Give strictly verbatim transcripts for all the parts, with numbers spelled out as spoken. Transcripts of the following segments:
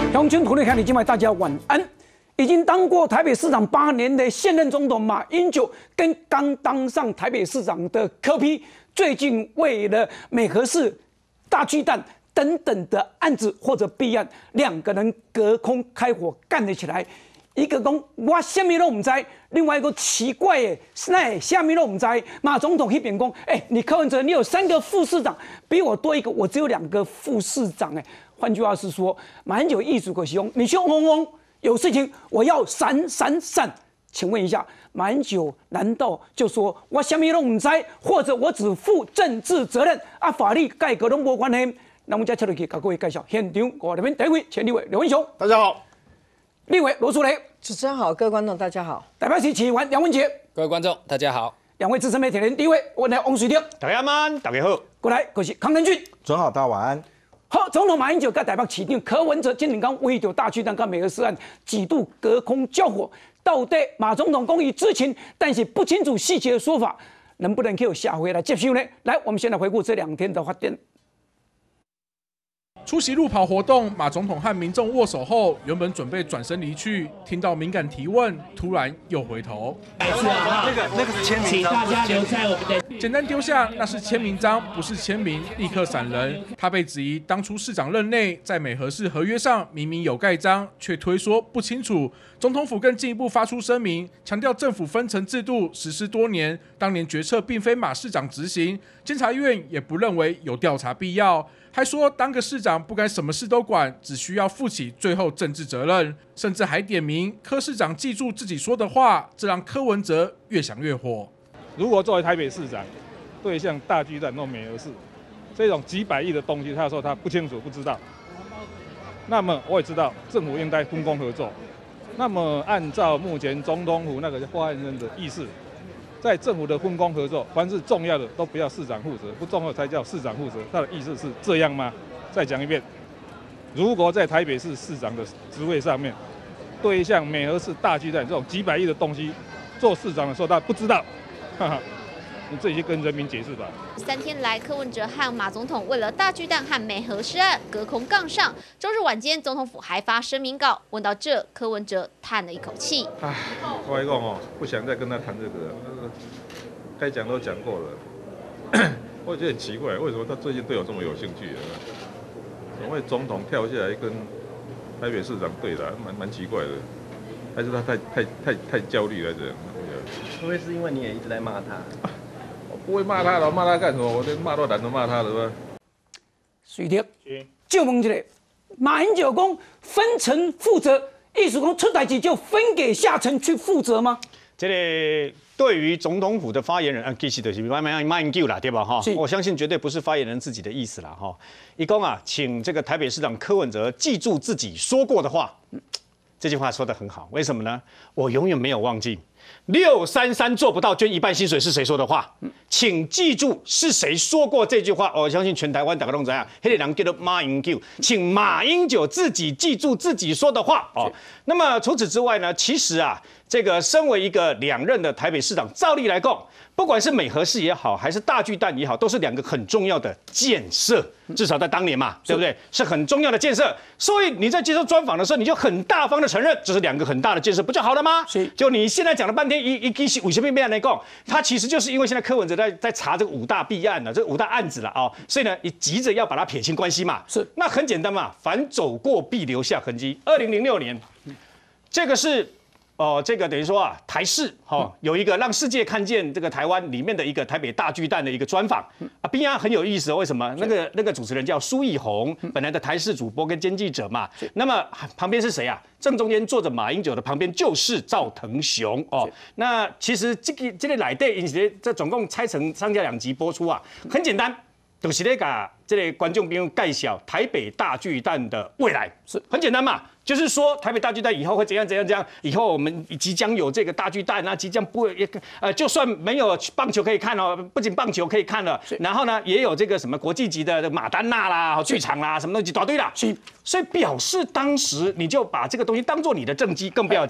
乡亲朋友，看你今晚大家晚安。已经当过台北市长八年的现任总统马英九，跟刚当上台北市长的柯 P， 最近为了美和市大巨蛋等等的案子或者弊案，两个人隔空开火干了起来。一个讲我什么都不知，另外一个奇怪的，那什么都不知。马总统那边讲，哎、欸，你柯文哲你有三个副市长，比我多一个，我只有两个副市长。哎，换句话是说，马英九艺术可是用你去嗡嗡，有事情我要闪闪闪。请问一下，马英九难道就说我什么都不知，或者我只负政治责任啊？法律改革都无关系？那我们接下来去给各位介绍现场我这边第一位前立委刘文雄， 大家好。 立委罗淑蕾， 主持人好，各位观众大家好。 台北市议员梁文杰， 各位观众大家好。 两位资深媒体人，第一位我来王水德， 大家晚，大家好。 过来，可是康仁俊， 准好，大家晚安。 好，总统马英九跟台北市长柯文哲今天刚为着大巨蛋跟美和市案几度隔空交火，到底马总统公已知情，但是不清楚细节的说法，能不能给我下回来接受呢？来，我们先来回顾这两天的发展。 出席路跑活动，马总统和民众握手后，原本准备转身离去，听到敏感提问，突然又回头。 那个那个是签名章，请大家留在我们的。简单丢下，那是签名章，不是签名，立刻闪人。他被质疑当初市长任内在美和市合约上明明有盖章，却推说不清楚。总统府更进一步发出声明，强调政府分层制度实施多年，当年决策并非马市长执行，监察院也不认为有调查必要。还说当个市长不该什么事都管，只需要负起最后政治责任，甚至还点名柯市长记住自己说的话，这让柯文哲越想越火。 如果作为台北市长，对象大巨蛋弄美和市这种几百亿的东西，他说他不清楚不知道，那么我也知道政府应该分工合作。那么按照目前总统府那个发言人的意思，在政府的分工合作，凡是重要的都不要市长负责，不重要才叫市长负责。他的意思是这样吗？再讲一遍，如果在台北市市长的职位上面，对向美和市大巨蛋这种几百亿的东西，做市长的时候他不知道，哈哈，你自己去跟人民解释吧。 三天来，柯文哲和马总统为了大巨蛋和美和市案隔空杠上。周日晚间，总统府还发声明稿。问到这，柯文哲叹了一口气：“ 唉，我来讲哦，不想再跟他谈这个，该讲都讲过了。我觉得很奇怪，为什么他最近对我这么有兴趣啊？怎么会总统跳下来跟台北市长对打，蛮蛮奇怪的。还是他太太太太焦虑了这样？ 会不会是因为你也一直在骂他？” 不会骂他了，骂他干什么？我连骂都懒得骂他了吧。 水德，就问一下，马英九讲分层负责，意思讲出代志就分给下层去负责吗？ 这个对于总统府的发言人，啊，其实就是马马马英九啦，对吧？哈，我相信绝对不是发言人自己的意思啦，哈。一共啊，请这个台北市长柯文哲记住自己说过的话。这句话说得很好，为什么呢？我永远没有忘记。六三三做不到捐一半薪水是谁说的话？请记住是谁说过这句话。我相信全台湾大家都知道，那个人叫做马英九，请马英九自己记住自己说的话哦。那么除此之外呢，其实啊，这个身为一个两任的台北市长，照例来讲，不管是美和市也好，还是大巨蛋也好，都是两个很重要的建设，至少在当年嘛，对不对？是很重要的建设。所以你在接受专访的时候，你就很大方的承认，这是两个很大的建设，不就好了吗？就你现在讲了半天，一一一是五千遍来讲，他其实就是因为现在柯文哲在在查这个五大弊案了，这五大案子了哦，所以呢，你急着要把它撇清关系嘛。是，那很简单嘛，凡走过必留下痕迹。二零零六年，这个是。哦，这个等于说啊，台视哈、哦、有一个让世界看见这个台湾里面的一个台北大巨蛋的一个专访啊，边啊很有意思、哦，为什么？那个那个主持人叫苏奕宏，本来的台视主播跟监记者嘛，那么旁边是谁啊？正中间坐着马英九的旁边就是赵腾雄哦。那其实这个这个来对，这总共拆成上下两集播出啊，很简单，就是那个这个观众朋友介绍台北大巨蛋的未来，是很简单嘛。就是说，台北大巨蛋以后会怎样怎样怎样？以后我们即将有这个大巨蛋啊，即将不也呃，就算没有棒球可以看哦，不仅棒球可以看了，然后呢，也有这个什么国际级的马丹娜啦、剧场啦，什么东西一大堆啦。所以表示当时你就把这个东西当做你的政绩，更不要讲。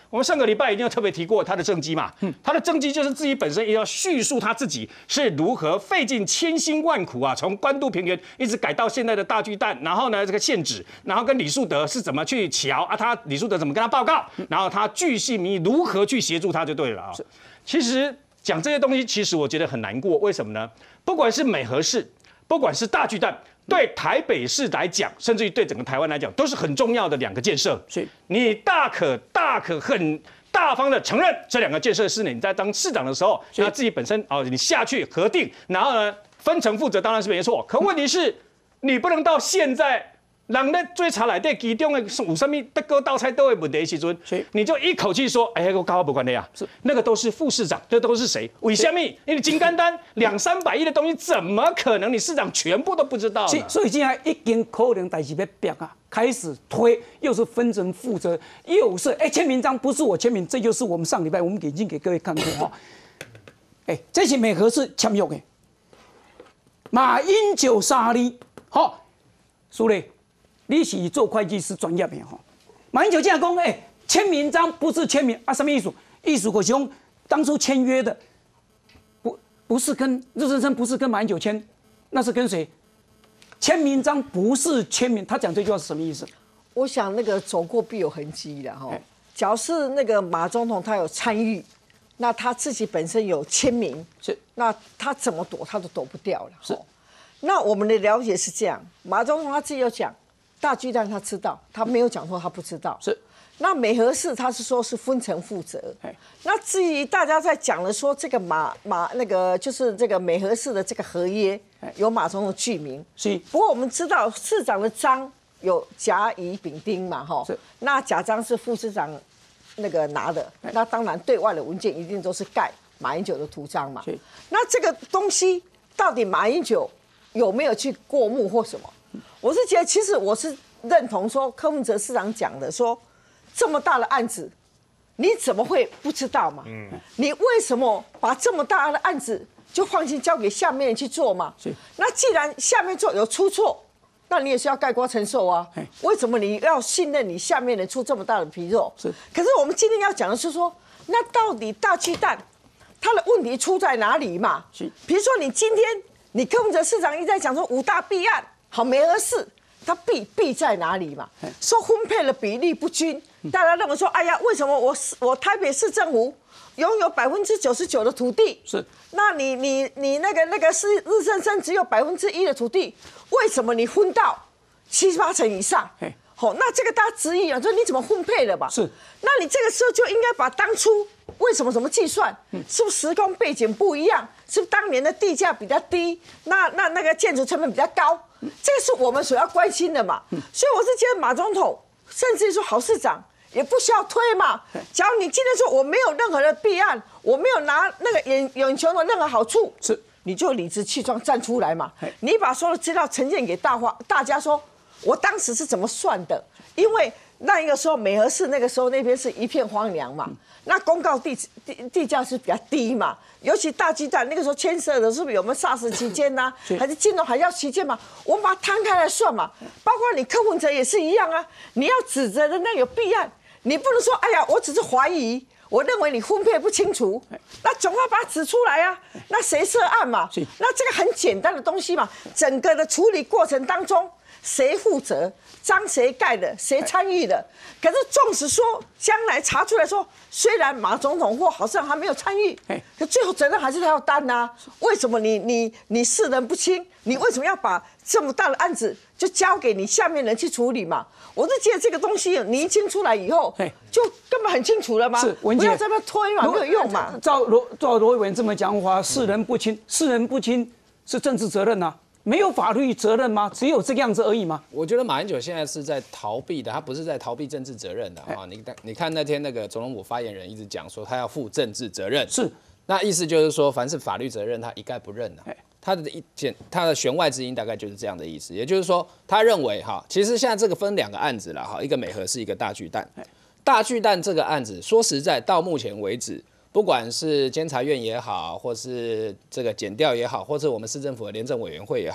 我们上个礼拜已经有特别提过他的政绩嘛，嗯，他的政绩就是自己本身也要叙述他自己是如何费尽千辛万苦啊，从关渡平原一直改到现在的大巨蛋，然后呢这个县址，然后跟李树德是怎么去瞧啊，他李树德怎么跟他报告，然后他巨细靡遗如何去协助他就对了啊。其实讲这些东西，其实我觉得很难过，为什么呢？不管是美和市，不管是大巨蛋。对台北市来讲，甚至于对整个台湾来讲，都是很重要的两个建设。 是， 你大可大可很大方的承认这两个建设是你在当市长的时候，那自己本身哦，你下去核定，然后呢分成负责，当然是没错。可问题是，你不能到现在。人咧追查内底其中的有什么德高倒菜都的问题的时阵，你就一口气说，哎，我跟我不关的呀，是那个都是副市长，这都是谁？为什么？因为金刚丹两三百亿的东西，怎么可能你市长全部都不知道呢？ 所以现在已经可能代志要变啊，开始推，又是分成负责，又是哎签名章不是我签名，这就是我们上礼拜我们已经给各位看过哈，哎，这是美和市签约的，马英九三厘，好，苏磊。你是做会计师专业的哈，马英九这样讲，哎，签名章不是签名啊，什么意思？意思就是讲当初签约的，不不是跟日升生，不是跟马英九签，那是跟谁？签名章不是签名，他讲这句话是什么意思？ 我想那个走过必有痕迹的哈。假如是那个马总统他有参与，那他自己本身有签名， 是， 那他怎么躲他都躲不掉了。 是， 那我们的了解是这样，马总统他自己有讲。大巨蛋他知道，他没有讲说他不知道。 是， 那美和市他是说是分层负责。那至于大家在讲的说这个马马那个就是这个美和市的这个合约有马总统具名。 是。 不过我们知道市长的章有甲乙丙丁嘛，哈。是。那甲章是副市长那个拿的，那当然对外的文件一定都是盖马英九的图章嘛。是。那这个东西到底马英九有没有去过目或什么？我是觉得，其实我是认同说柯文哲市长讲的，说这么大的案子，你怎么会不知道嘛？嗯，你为什么把这么大的案子就放心交给下面人去做嘛？是。那既然下面做有出错，那你也是要概括承受啊。为什么你要信任你下面人出这么大的纰漏？是。可是我们今天要讲的是说，那到底大巨蛋它的问题出在哪里嘛？是。比如说你今天你柯文哲市长一直在讲说五大弊案。好，美和市它弊弊在哪里嘛？说分配的比例不均，大家认为说，哎呀，为什么我我台北市政府拥有百分之九十九的土地， 是， 那你你你那个那个是日升生只有百分之一的土地，为什么你分到七八成以上？好，那这个大家质疑啊，说你怎么分配的吧？ 是， 那你这个时候就应该把当初为什么怎么计算，是不是时空背景不一样？是不是当年的地价比较低？那那那个建筑成本比较高？这个是我们所要关心的嘛。所以我是觉得马总统，甚至说郝市长也不需要推嘛。假如你今天说我没有任何的弊案，我没有拿那个眼眼球的任何好处， 是你就理直气壮站出来嘛。你把所有的资料呈现给大花大家说。我当时是怎么算的？因为那一个时候美和市那个时候那边是一片荒凉嘛，那公告地地地价是比较低嘛，尤其大巨蛋那个时候牵涉的是不是有没有 SARS 期间呐、啊，还是金融海啸期间嘛？我们把它摊开来算嘛，包括你柯文哲也是一样啊，你要指责的那有弊案，你不能说哎呀，我只是怀疑。我认为你分配不清楚，那总要把它指出来啊。那谁涉案嘛？那这个很简单的东西嘛，整个的处理过程当中。谁负责？章谁盖的？谁参与的？可是纵使说将来查出来说，虽然马总统或郝市长还没有参与，可最后责任还是他要担呐、啊。为什么你你你世人不清？你为什么要把这么大的案子就交给你下面人去处理嘛？我是觉得这个东西厘清出来以后，就根本很清楚了吗？ 是，文姐不要在那推嘛，没有用嘛。 照罗照罗委员这么讲话，世人不清，世人不清是政治责任呐、啊。没有法律责任吗？只有这个样子而已吗？ 我觉得马英九现在是在逃避的，他不是在逃避政治责任的啊！你你看那天那个总统府发言人一直讲说他要负政治责任， 是， 那意思就是说凡是法律责任他一概不认的。他的一件他的弦外之音大概就是这样的意思，也就是说他认为哈，其实现在这个分两个案子了哈，一个美和是一个大巨蛋，大巨蛋这个案子说实在到目前为止。不管是监察院也好，或是这个检调也好，或是我们市政府的廉政委员会也好，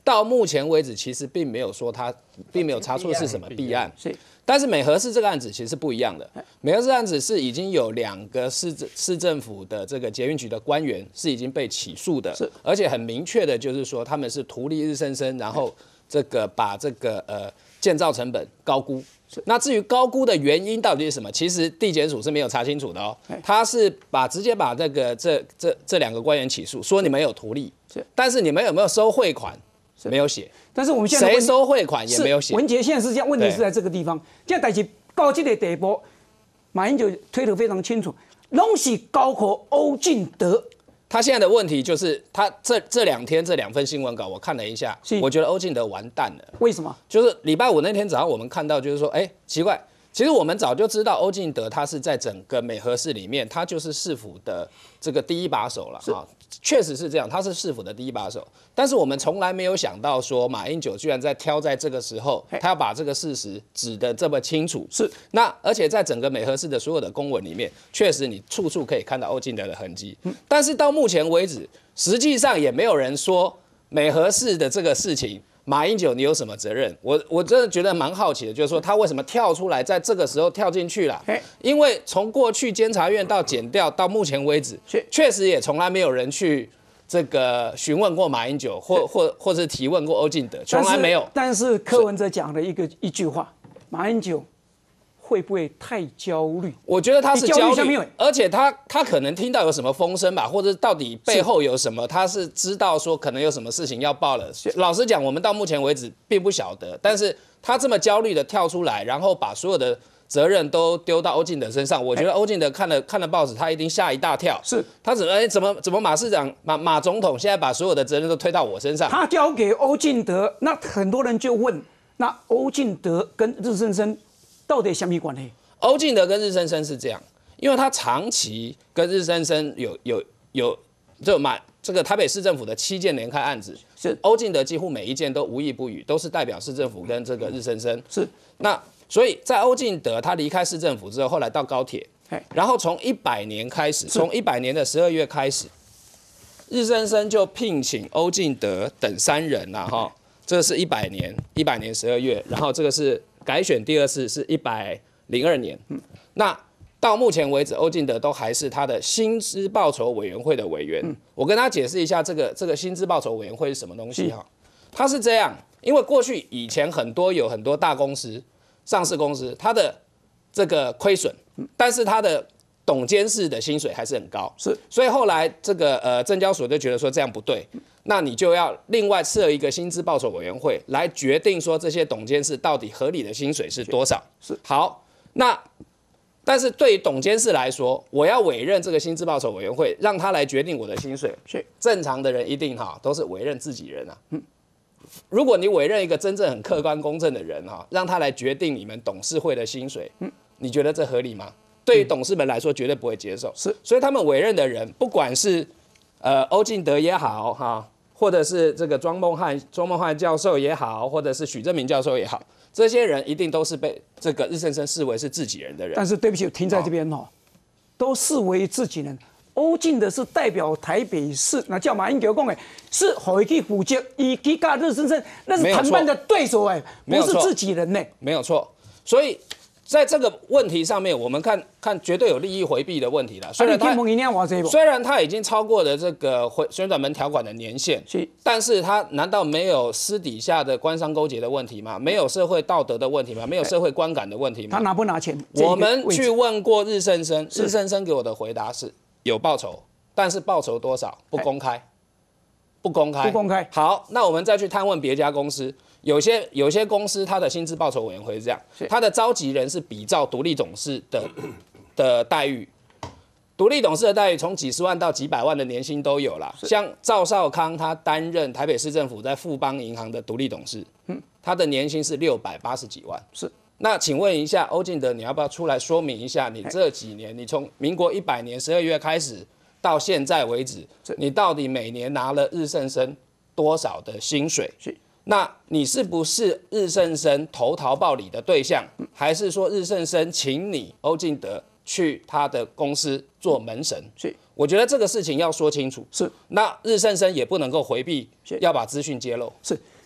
到目前为止，其实并没有说他并没有查出是什么弊案。是。但是美和市这个案子其实是不一样的，美和市案子是已经有两个市市政府的这个捷运局的官员是已经被起诉的，是，而且很明确的就是说他们是图利日升升，然后这个把这个呃建造成本高估。那至于高估的原因到底是什么，其实地检署是没有查清楚的哦，他是把直接把这个这这这两个官员起诉，说你们有图利，但是你们有没有收汇款？没有写， 但是我们现在谁收汇款也没有写。 文杰现在是这样，问题是在这个地方。现在代志到这个地步，马英九推得非常清楚，拢是高考欧进德。 他现在的问题就是，他这这两天这两份新闻稿我看了一下，我觉得欧进德完蛋了。 为什么？ 就是礼拜五那天早上我们看到，就是说，哎，奇怪，其实我们早就知道欧进德他是在整个美和市里面，他就是市府的这个第一把手了啊。确实是这样，他是市府的第一把手，但是我们从来没有想到说马英九居然在挑在这个时候，他要把这个事实指得这么清楚。是，那而且在整个美和市的所有的公文里面，确实你处处可以看到欧进德的痕迹。嗯、但是到目前为止，实际上也没有人说美和市的这个事情，马英九你有什么责任？我我真的觉得蛮好奇的，就是说他为什么跳出来，在这个时候跳进去了？因为从过去监察院到检调到目前为止，确实也从来没有人去这个询问过马英九，或或或是提问过欧进德，从来没有。 但是柯文哲讲了一个一句话，马英九会不会太焦虑？ 我觉得他是焦虑，而且他他可能听到有什么风声吧，或者到底背后有什么，他是知道说可能有什么事情要报了。老实讲，我们到目前为止并不晓得，但是他这么焦虑的跳出来，然后把所有的责任都丢到欧进德身上，我觉得欧进德看了看了报纸，他一定吓一大跳。是，他怎么哎怎么怎么马市长马马总统现在把所有的责任都推到我身上？ 他交给欧进德，那很多人就问，那欧进德跟日升升到底什么关系？ 欧进德跟日升升是这样，因为他长期跟日升升有有有就马这个台北市政府的七件连开案子，是欧进德几乎每一件都无意不语，都是代表市政府跟这个日升升。是那所以在欧进德他离开市政府之后，后来到高铁，然后从一百年开始，从一百年的十二月开始，日升升就聘请欧进德等三人啦哈，这个是一百年一百年十二月，然后这个是改选第二次是一百零二年，嗯，那到目前为止，欧进德都还是他的薪资报酬委员会的委员。嗯、我跟他解释一下，这个这个薪资报酬委员会是什么东西哈？它是这样，因为过去以前很多有很多大公司、上市公司，它的这个亏损，但是它的董监事的薪水还是很高，是，所以后来这个呃证交所就觉得说这样不对，那你就要另外设一个薪资报酬委员会来决定说这些董监事到底合理的薪水是多少。是，好，那但是对于董监事来说，我要委任这个薪资报酬委员会，让他来决定我的薪水。是，正常的人一定哈都是委任自己人啊。嗯，如果你委任一个真正很客观公正的人哈，让他来决定你们董事会的薪水，嗯，你觉得这合理吗？对于董事们来说，绝对不会接受。是，所以他们委任的人，不管是呃欧进德也好哈，或者是这个庄孟汉庄孟汉教授也好，或者是许正明教授也好，这些人一定都是被这个日升升视为是自己人的人。 但是对不起，我停在这边哦，都视为自己人。欧进德是代表台北市，那叫马英九讲的，是回去负责，以及跟日升升那是谈判的对手哎，不是自己人呢。 没有错，所以。在这个问题上面，我们看看绝对有利益回避的问题了。虽然他虽然他已经超过了这个旋转门条款的年限，但是他难道没有私底下的官商勾结的问题吗？没有社会道德的问题吗？没有社会观感的问题吗？ 他拿不拿钱？ 我们去问过日升升，日升升给我的回答是有报酬，但是报酬多少不公开，不公开， 不公开。 好，那我们再去探问别家公司。有些有些公司，它的薪资报酬委员会是这样，它的召集人是比照独立董事的的待遇，独立董事的待遇从几十万到几百万的年薪都有啦。像赵少康，他担任台北市政府在富邦银行的独立董事，嗯，他的年薪是六百八十几万。是，那请问一下欧进德，你要不要出来说明一下，你这几年，你从民国一百年十二月开始到现在为止，你到底每年拿了日升升多少的薪水？是。那你是不是日升升投桃报李的对象，还是说日升升请你欧进德去他的公司做门神？是，我觉得这个事情要说清楚。是，那日升升也不能够回避，要把资讯揭露。是。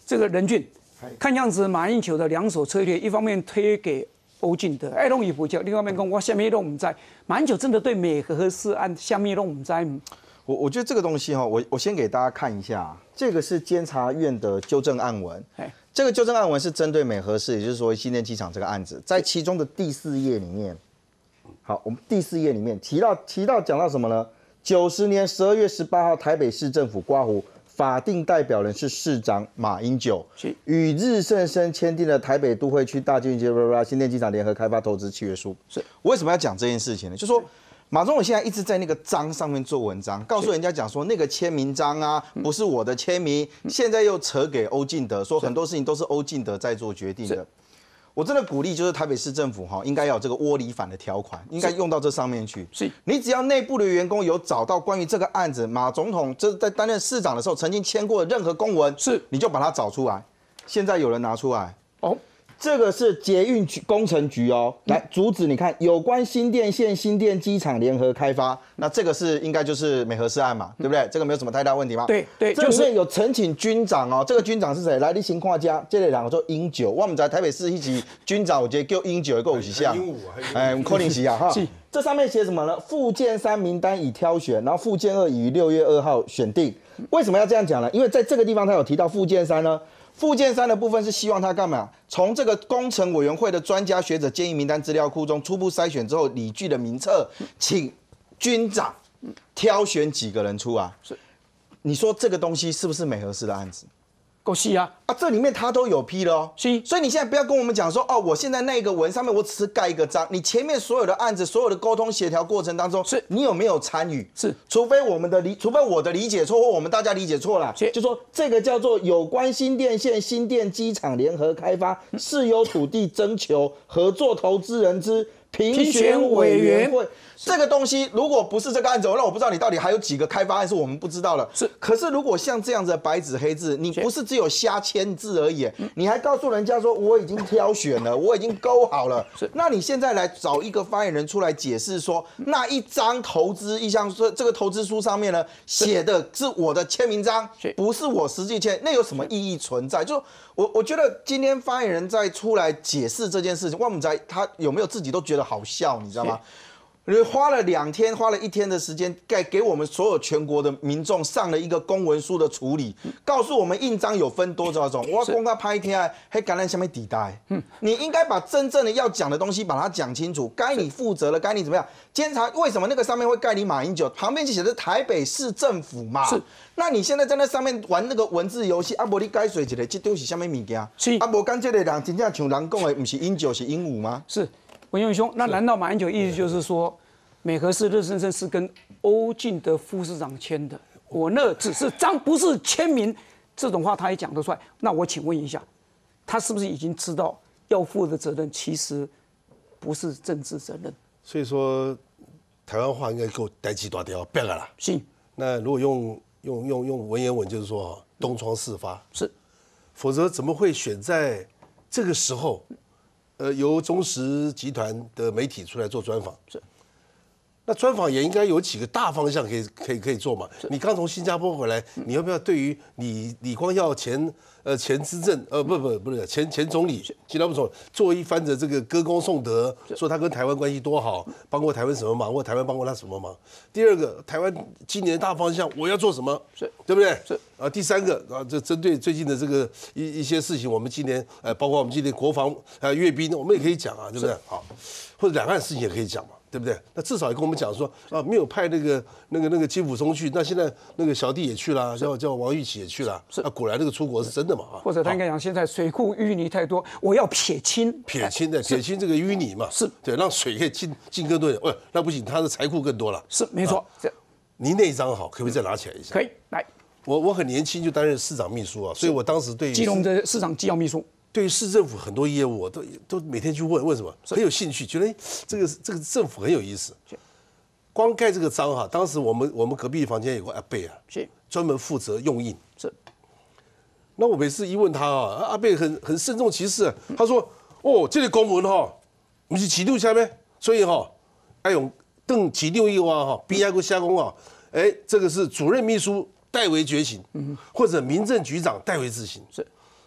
这个任俊，看样子马英九的两手策略，一方面推给欧进德，爱弄伊不叫；另外一方面讲我下面都唔知。马英九真的对美核试案下面都唔知吗？ 我我觉得这个东西哈，我我先给大家看一下，这个是监察院的纠正案文。这个纠正案文是针对美核市，也就是说新店机场这个案子，在其中的第四页里面，好，我们第四页里面提到提到讲到什么呢？九十年十二月十八号，台北市政府刮胡，法定代表人是市长马英九，与日盛生签订了台北都会区大郡街新店机场联合开发投资契约书。是，我为什么要讲这件事情呢？就说。马总统现在一直在那个章上面做文章，告诉人家讲说那个签名章啊不是我的签名，现在又扯给欧进德，说很多事情都是欧进德在做决定的。我真的鼓励就是台北市政府哈，应该要有这个窝里反的条款，应该用到这上面去。是，你只要内部的员工有找到关于这个案子，马总统这在担任市长的时候曾经签过的任何公文，是你就把它找出来。现在有人拿出来哦。这个是捷运局工程局哦，来主旨你看有关新店线新店机场联合开发，那这个是应该就是美核试案嘛，对不对？这个没有什么太大问题吗？对对，这里面有陈请军长哦，这个军长是谁？来，你先看家，这里两个做英九，我们在台北市一级军长，我觉得叫英九一个五十项，哎，我们扣零十啊哈。这上面写什么呢？附件三名单已挑选，然后附件二已于六月二号选定。为什么要这样讲呢？因为在这个地方他有提到附件三呢。附件三的部分是希望他干嘛？从这个工程委员会的专家学者建议名单资料库中初步筛选之后，理据的名册，请军长挑选几个人出来。是，你说这个东西是不是美核市的案子？够细啊！啊，这里面他都有批了哦。是，所以你现在不要跟我们讲说，哦，我现在那个文上面我只是盖一个章，你前面所有的案子、所有的沟通协调过程当中，是你有没有参与？是，除非我们的理，除非我的理解错，或我们大家理解错了，就说这个叫做有关新店线新店机场联合开发市有土地征求合作投资人之评选委员会。这个东西如果不是这个案子，那我不知道你到底还有几个开发案是我们不知道的。是，可是如果像这样子的白纸黑字，你不是只有瞎签字而已，你还告诉人家说我已经挑选了，我已经勾好了。是，那你现在来找一个发言人出来解释说，那一张投资意向书，这个投资书上面呢写的是我的签名章，不是我实际签，那有什么意义存在？就我我觉得今天发言人在出来解释这件事情，我们在他有没有自己都觉得好笑，你知道吗？你花了两天，花了一天的时间，给给我们所有全国的民众上了一个公文书的处理，告诉我们印章有分多少种。我公开拍天，还感染下面底带。嗯，你应该把真正的要讲的东西把它讲清楚，该你负责了，该你怎么样？监察为什么那个上面会盖你马英九，旁边就写的台北市政府嘛？是。那你现在在那上面玩那个文字游戏，啊，无你改水一个，这都是什么物件？是。啊，无干这个人真正像人讲的，不是英九是鹦鹉吗？是。文勇兄，那难道马英九意思就是说，美核市日升生是跟欧进德副市长签的？我那只是章，不是签名。这种话他也讲得出来。那我请问一下，他是不是已经知道要负的责任其实不是政治责任？ 所以说，台湾话应该够代际大条变了啦。 是。 那如果用用用用文言文，就是说东窗事发。 是。 否则怎么会选在这个时候？呃，由中时集团的媒体出来做专访，是，那专访也应该有几个大方向可以可以可以做嘛。你刚从新加坡回来，你要不要对于李李光耀前呃前资政呃不不不是前前总理新加坡总理做一番的这个歌功颂德，说他跟台湾关系多好，帮过台湾什么忙，或台湾帮过他什么忙？第二个，台湾今年的大方向我要做什么？是，对不对？是。啊，第三个啊，这针对最近的这个一一些事情，我们今年呃，包括我们今年国防还有阅兵，我们也可以讲啊，对不对？好，或者两岸事情也可以讲嘛，对不对？那至少也跟我们讲说啊，没有派那个那个那个金溥聪去，那现在那个小弟也去了，叫叫王玉琦也去了，是啊，果然那个出国是真的嘛啊。 或者他应该讲，现在水库淤泥太多，我要撇清， 撇清的撇清这个淤泥嘛，是对，让水可以进进更多点。喂，那不行，他的财库更多了。 是没错。这您那一张好，可不可以再拿起来一下？ 可以，来。 我我很年轻就担任市长秘书啊，所以我当时对于基隆的市长机要秘书， 对于市政府很多业务，我都都每天去问问什么，很有兴趣，觉得这个这个政府很有意思。光盖这个章哈，当时我们我们隔壁房间有个阿伯啊，是专门负责用印。是，那我每次一问他啊，阿伯很很慎重其事，他说：“哦，这个公文哈，不是起六下面，所以哈，要用邓起六一哇哈，边一个下工啊，哎，这个是主任秘书。”代为决行，或者民政局长代为执行。是，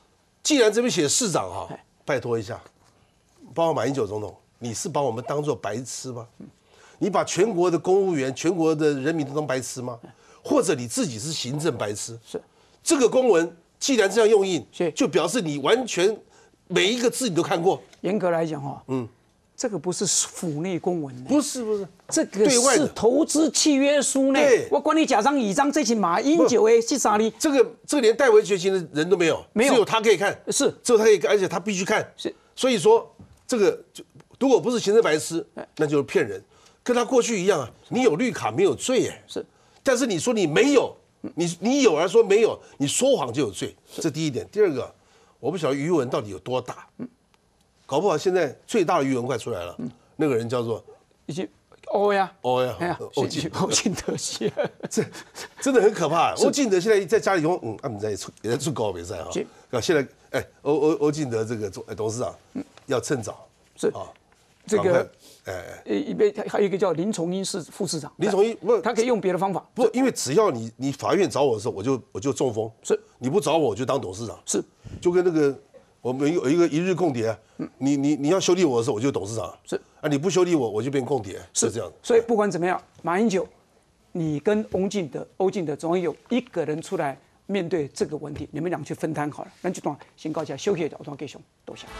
既然这边写市长哈，拜托一下，包括马英九总统，你是把我们当做白痴吗？你把全国的公务员、全国的人民都当白痴吗？或者你自己是行政白痴？ 是这个公文既然这样用印，就表示你完全每一个字你都看过。 严格来讲哈，嗯。这个不是府内公文， 不是不是， 这个是投资契约书呢。我管你假章乙章，这是马英九的是啥呢？ 这个这个连代为决心的人都没有， 没有， 只有他可以看， 是只有他可以看，而且他必须看。 是， 所以说这个就如果不是行政白痴，那就是骗人，跟他过去一样啊。你有绿卡没有罪哎， 是， 但是你说你没有，你你有而说没有，你说谎就有罪。这第一点。第二个，我不晓得余文到底有多大，搞不好现在最大的余文快出来了。那个人叫做已经欧呀， 欧呀， 欧进欧进德系， 这真的很可怕。欧进德现在在家里说，嗯，他们在出也在出高比赛哈。啊，现在哎，欧欧欧进德这个总董事长要趁早是啊，这个哎，一边还有一个叫林崇英是副市长， 林崇英不， 他可以用别的方法， 不，因为只要你你法院找我的时候，我就我就中风， 是， 你不找我我就当董事长， 是， 就跟那个。我们有一个一日共谍，你你你要修理我的时候，我就董事长； 是啊，你不修理我，我就变共谍，是这样。 所以不管怎么样，马英九，你跟翁进德、欧进德总要有一个人出来面对这个问题，你们俩去分摊好了。那就当先告一下休息，我当继续多谢。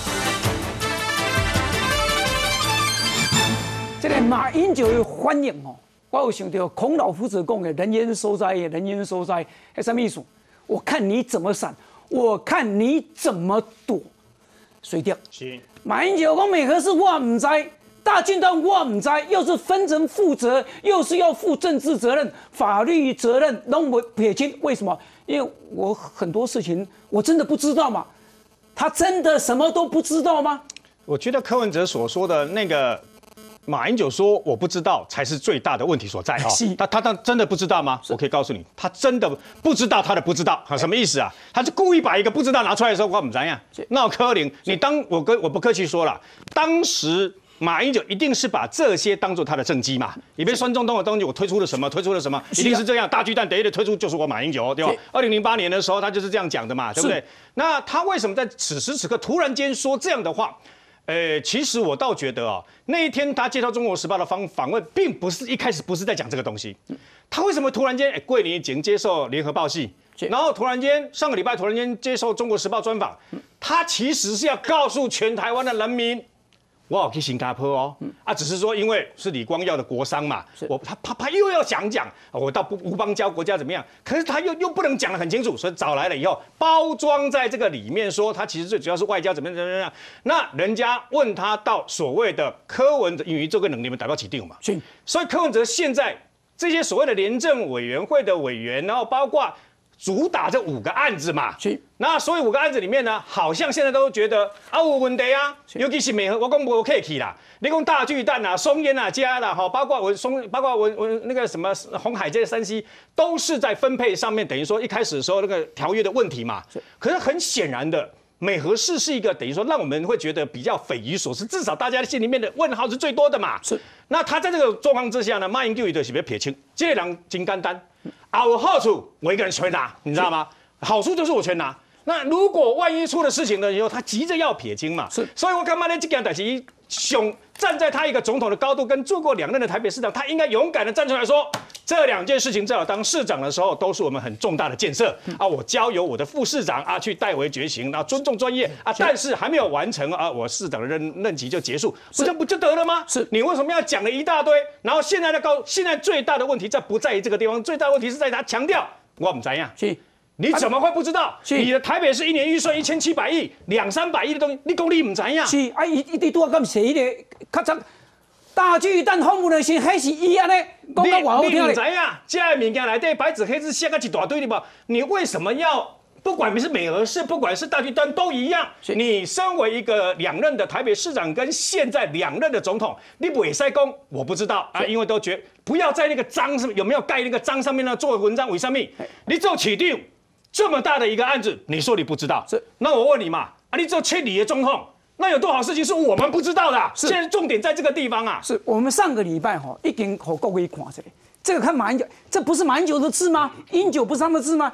这个马英九的反应哦，我有想到孔老夫子讲的"人言所在，人言所在"，是什么意思？我看你怎么闪。我看你怎么躲，水掉。马英九讲美核是我唔知，大军团我唔知，又是分成负责，又是要负政治责任、法律责任，拢不撇清。为什么？因为我很多事情我真的不知道嘛。他真的什么都不知道吗？ 我觉得柯文哲所说的那个。马英九说：“我不知道，才是最大的问题所在哈。他他他真的不知道吗？我可以告诉你，他真的不知道他的不知道，什么意思啊？他就故意把一个不知道拿出来的时候，我们怎样？那柯林，你当我跟我不客气说了，当时马英九一定是把这些当做他的政绩嘛。里面孙中东的东西，我推出了什么？推出了什么？一定是这样。大巨蛋第一的推出就是我马英九，对吧？二零零八年的时候，他就是这样讲的嘛，对不对？那他为什么在此时此刻突然间说这样的话？”呃，其实我倒觉得啊、哦，那一天他接受《中国时报》的访访问，并不是一开始不是在讲这个东西。他为什么突然间，哎，桂林已经接受《联合报》系，然后突然间上个礼拜突然间接受《中国时报》专访，他其实是要告诉全台湾的人民，我有去新加坡哦，啊，只是说因为是李光耀的国商嘛，我他他他又要讲讲，我到乌邦交国家怎么样？可是他又又不能讲得很清楚，所以找来了以后，包装在这个里面，说他其实最主要是外交怎么样怎么样。那人家问他到所谓的柯文哲，因为这个能力们达到起定嘛，所以柯文哲现在这些所谓的廉政委员会的委员，然后包括。主打这五个案子嘛，那所以五个案子里面呢，好像现在都觉得啊有问题啊，尤其是美和，我讲无客气啦，你讲大巨蛋啊、松烟啊、家啦，哈，包括我松，包括我我那个什么红海这些山西，都是在分配上面，等于说一开始的时候那个条约的问题嘛，可是很显然的。美和市是一个等于说让我们会觉得比较匪夷所思，至少大家心里面的问号是最多的嘛。是。那他在这个状况之下呢，马英九就是要撇清，这个人真简单，啊有好处我一个人全拿，你知道吗？好处就是我全拿。那如果万一出了事情了以后，他急着要撇清嘛。是。所以我干嘛呢？这件代志，想站在他一个总统的高度，跟做过两任的台北市长，他应该勇敢的站出来说。这两件事情，在我当市长的时候，都是我们很重大的建设啊！我交由我的副市长啊去代为决行，然后尊重专业啊，但是还没有完成啊，我市长的任任期就结束，不就不就得了吗？是你为什么要讲了一大堆？然后现在的高，现在最大的问题在不在于这个地方，最大的问题是在他强调我们怎样？是，你怎么会不知道？你的台北市一年预算一千七百亿、两三百亿的东西，你讲你唔知样？ 是啊，伊伊伫拄啊，敢写迄个较早。大巨蛋访问的时，还是伊安尼讲到外好听咧。你唔知影，这物件内底白纸黑字写个一大堆的吧？你为什么要？不管你是美和市，不管是大巨蛋，都一样。你身为一个两任的台北市长，跟现在两任的总统，你不会塞公，我不知道啊，因为都觉不要在那个章上有没有盖那个章上面呢做文章为上面，你做起定这么大的一个案子，你说你不知道？是，那我问你嘛，啊，你做千里的总统。那有多少事情是我们不知道的、啊？现在重点在这个地方啊！ 是我们上个礼拜哈，已经和各位看这个，这个看马英九，这不是马英九的字吗？英九不是他们的字吗？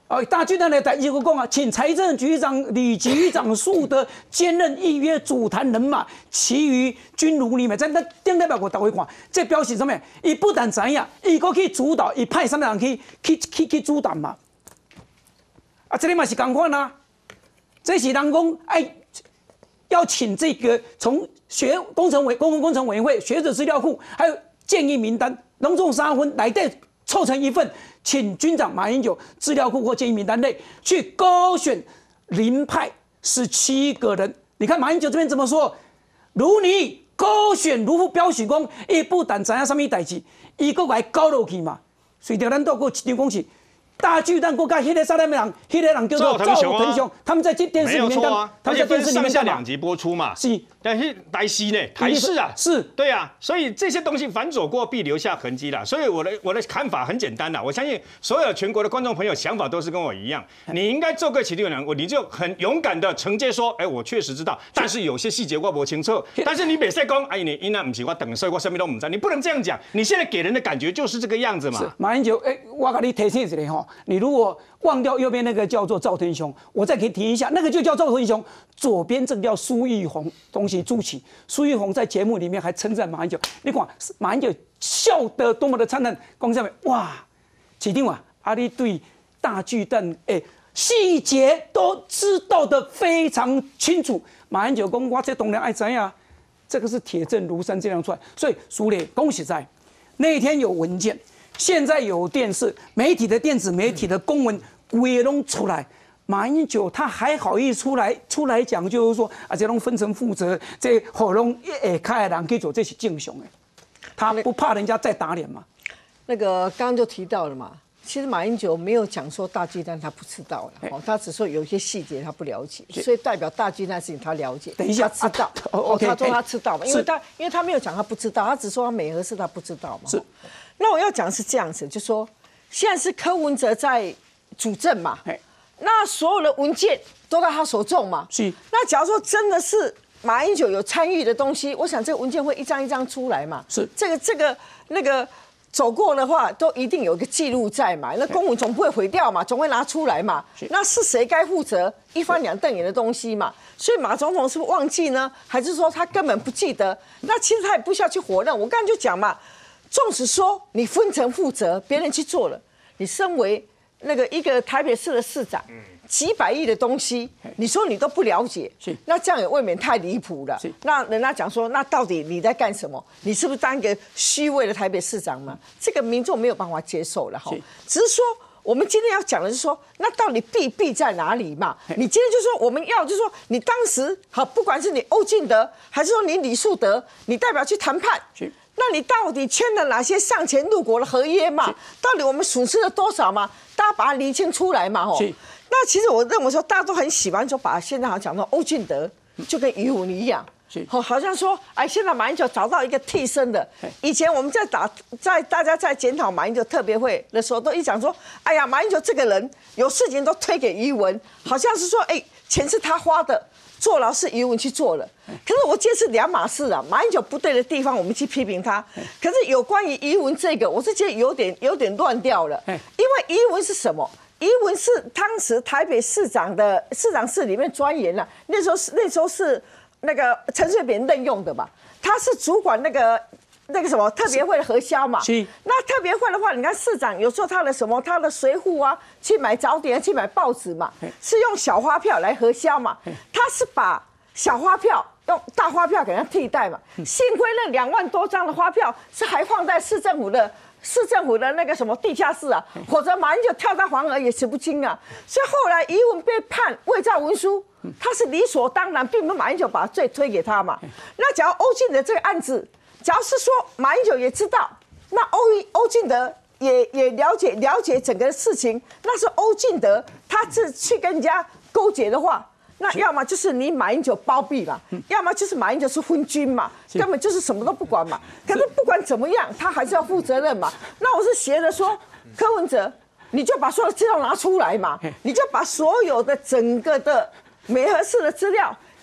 哦，大巨蛋的代志我讲啊，请财政局长李局长数的兼任预约主谈人马，其余均如你们。在那顶代表我大家看，这表示什么？伊不但知影，伊阁去主导，伊派什么人去去去去主导嘛？啊，这里嘛是同款啊，这是人讲哎，要请这个从学工程委公共工程委员会学者资料库，还有建议名单，隆重三分来对凑成一份。请军长马英九资料库或建议名单内去勾选林派十七个人。你看马英九这边怎么说？如你勾选如标许公，伊不但知影什么代志，伊搁来搞落去嘛。随着咱透过一张讲是大巨蛋国家迄个啥人人，迄个人叫做赵腾雄，他们在电视里面讲，他们在电视里面上下两集播出嘛。 是， 但是台西呢，台视啊， 是对啊，所以这些东西反走过必留下痕迹啦。所以我的我的看法很简单啦，我相信所有全国的观众朋友想法都是跟我一样。你应该做个起立人，我你就很勇敢的承接说，哎，我确实知道，但是有些细节我不清楚。但是你别再讲，哎，你因那不是我等，所以我什么都不知道，你不能这样讲。你现在给人的感觉就是这个样子嘛。 马英九，哎，我给你提醒一下哈，你如果忘掉右边那个叫做赵腾雄，我再给你提一下，那个就叫赵腾雄。左边这个叫苏玉红，东西主持。苏玉红在节目里面还称赞马英九，你看马英九笑得多么的灿烂，讲什么？哇，市长啊，啊你对大巨蛋诶细节都知道得非常清楚。马英九讲，我这当然爱知啊，这个是铁证如山这样出来。所以苏烈恭喜在那天有文件。现在有电视媒体的电子媒体的公文规拢出来，马英九他还好意思出来出来讲，就是说啊，这种分层负责，这喉咙一开的人去做，这是正常的。他不怕人家再打脸吗？ 那个刚刚就提到了嘛，其实马英九没有讲说大巨蛋他不知道了，哦，他只说有些细节他不了解，所以代表大巨蛋事情他了解。 等一下， 他知道，哦，他说他知道嘛，因为他因为他没有讲他不知道，他只说他美和事他不知道嘛。是。那我要讲的是这样子，就说现在是柯文哲在主政嘛，那所有的文件都在他手中嘛。是。那假如说真的是马英九有参与的东西，我想这个文件会一张一张出来嘛。是。这个这个那个走过的话，都一定有一个记录在嘛。那公文总不会毁掉嘛，总会拿出来嘛。那是谁该负责一翻两瞪眼的东西嘛？所以马总统是不是忘记呢？还是说他根本不记得？那其实他也不需要去火认。我刚才就讲嘛。纵使说你分层负责，别人去做了，你身为那个一个台北市的市长，几百亿的东西，你说你都不了解，那这样也未免太离谱了。那人家讲说，那到底你在干什么？你是不是当一个虚伪的台北市长嘛？这个民众没有办法接受了哈。只是说，我们今天要讲的是说，那到底弊弊在哪里嘛？你今天就说我们要就是说，你当时好，不管是你欧进德，还是说你李树德，你代表去谈判。那你到底签了哪些上前入国的合约嘛？到底我们损失了多少嘛？大家把它厘清出来嘛？吼。那其实我认为说，大家都很喜欢说把现在好像讲到欧进德就跟余文一样，好，好像说哎，现在马英九找到一个替身的。以前我们在打在大家在检讨马英九特别会的时候，都一讲说，哎呀，马英九这个人有事情都推给余文，好像是说哎，钱是他花的。坐牢是余文去做了，可是我这是两码事啊。马英九不对的地方，我们去批评他。可是有关于余文这个，我是觉得有点有点乱掉了。因为余文是什么？余文是当时台北市长的市长室里面专员了、啊。那时候是那时候是那个陈水扁任用的嘛，他是主管那个。那个什么特别会的核销嘛，那特别会的话，你看市长有时候他的什么他的随扈啊，去买早点去买报纸嘛，是用小发票来核销嘛，他是把小发票用大发票给他替代嘛，幸亏那两万多张的发票是还放在市政府的市政府的那个什么地下室啊，否则马英九跳到黄河也洗不清啊，所以后来余文被判伪造文书，他是理所当然，并不是马英九把罪推给他嘛，那假如欧进的这个案子。假如是说马英九也知道，那欧欧进德也也了解了解整个事情，那是欧进德他是去跟人家勾结的话，那要么就是你马英九包庇嘛，要么就是马英九是昏君嘛，根本就是什么都不管嘛。可是不管怎么样，他还是要负责任嘛。那我是学着说，柯文哲，你就把所有资料拿出来嘛，你就把所有的整个的美和市的资料。